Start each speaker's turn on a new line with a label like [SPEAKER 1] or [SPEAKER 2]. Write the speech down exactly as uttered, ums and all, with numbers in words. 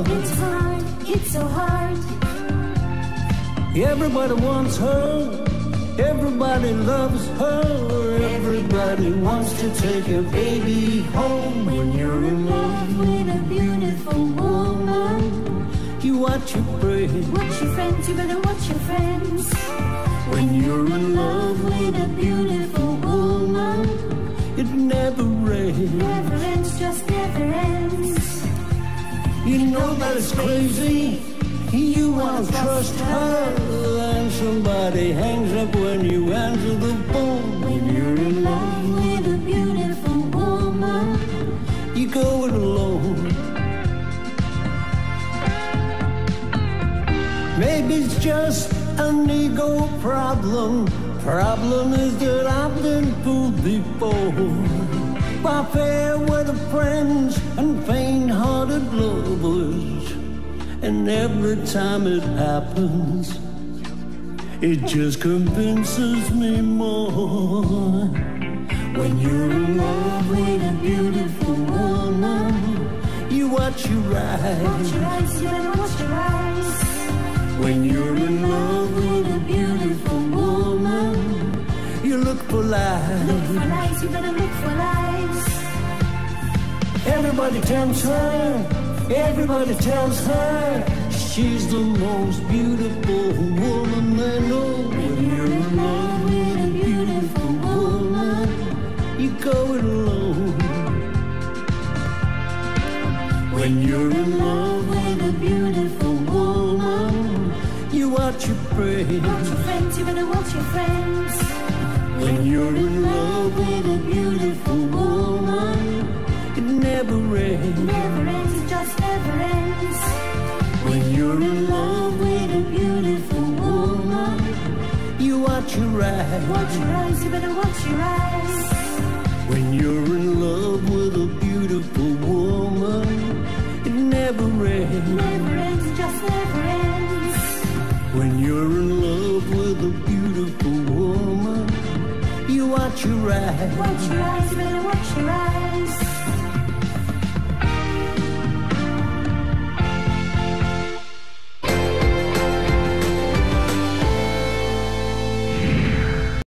[SPEAKER 1] hard.
[SPEAKER 2] It's hard, it's so hard.
[SPEAKER 1] Everybody wants her, everybody loves her, everybody wants to take a baby home.
[SPEAKER 2] When you're in love with a beautiful woman,
[SPEAKER 1] you watch your friends.
[SPEAKER 2] watch your friends, you better watch your friends.
[SPEAKER 1] When you're in love
[SPEAKER 2] with a beautiful woman,
[SPEAKER 1] it never rains.
[SPEAKER 2] never ends, just never ends.
[SPEAKER 1] You know that it's crazy. You wanna trust her, and somebody hangs up when you answer the phone.
[SPEAKER 2] When you're in love with a beautiful woman,
[SPEAKER 1] you go it alone. Maybe it's just an ego problem. Problem is that I've been fooled before by fair weather friends and faint-hearted lovers. And every time it happens, it just convinces me more.
[SPEAKER 2] when you're in love with a beautiful woman,
[SPEAKER 1] You watch your
[SPEAKER 2] watch
[SPEAKER 1] eyes.
[SPEAKER 2] your eyes, you better watch your eyes.
[SPEAKER 1] When you're in
[SPEAKER 2] Love
[SPEAKER 1] love,
[SPEAKER 2] with a beautiful woman,
[SPEAKER 1] you look for
[SPEAKER 2] look
[SPEAKER 1] lies.
[SPEAKER 2] for lies, you better look for lies.
[SPEAKER 1] Everybody tempts her, everybody tells her she's the most beautiful woman they know. When you're in love
[SPEAKER 2] With a beautiful woman,
[SPEAKER 1] you go it alone. When you're in love,
[SPEAKER 2] with a beautiful woman,
[SPEAKER 1] you watch your
[SPEAKER 2] watch
[SPEAKER 1] friends.
[SPEAKER 2] your friends, you better watch your friends.
[SPEAKER 1] When you're in love,
[SPEAKER 2] With a beautiful woman,
[SPEAKER 1] it never rains.
[SPEAKER 2] never ends, it just never ends.
[SPEAKER 1] When you're in
[SPEAKER 2] Love
[SPEAKER 1] love,
[SPEAKER 2] with a beautiful woman,
[SPEAKER 1] you watch your eyes.
[SPEAKER 2] watch your eyes, you better watch your eyes.
[SPEAKER 1] When you're in love with a beautiful woman, it never rains.
[SPEAKER 2] Never ends, it just never ends.
[SPEAKER 1] When you're in love with a beautiful woman, you watch your eyes.
[SPEAKER 2] Watch your eyes, you better watch your eyes.